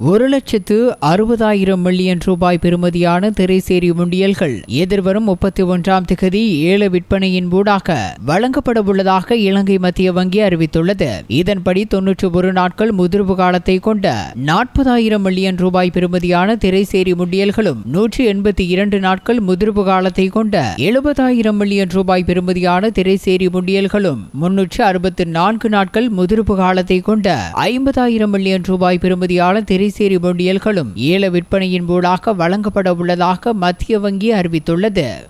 1,60,000 million ரூபாய் பெறுமதியான திரைசேரி உண்டியல்கள் எதிர்வரும் 31ஆம் திகதி ஏல விற்பனையின் ஊடாக வழங்கப்பட உள்ளதாக இலங்கை மத்திய வங்கி அறிவித்துள்ளது. இதன்படி 91 நாட்கள் முதிர்வு காலத்தை கொண்ட 40,000 மில்லியன் ரூபாய் பெறுமதியான திரைசேரி உண்டியல்களும் 182 நாட்கள் முதிர்வு காலத்தை கொண்ட 70,000 மில்லியன் ரூபாய் பெறுமதியான திரைசேரி உண்டியல்களும் 364 நாட்கள் முதிர்வு காலத்தை கொண்ட 50,000 மில்லியன் ரூபாய் பெறுமதியான திரைசேரி உண்டியல்களும் ஏல விற்பனையின் ஊடாக வழங்கப்பட உள்ளதாக மத்திய வங்கி அறிவித்துள்ளது.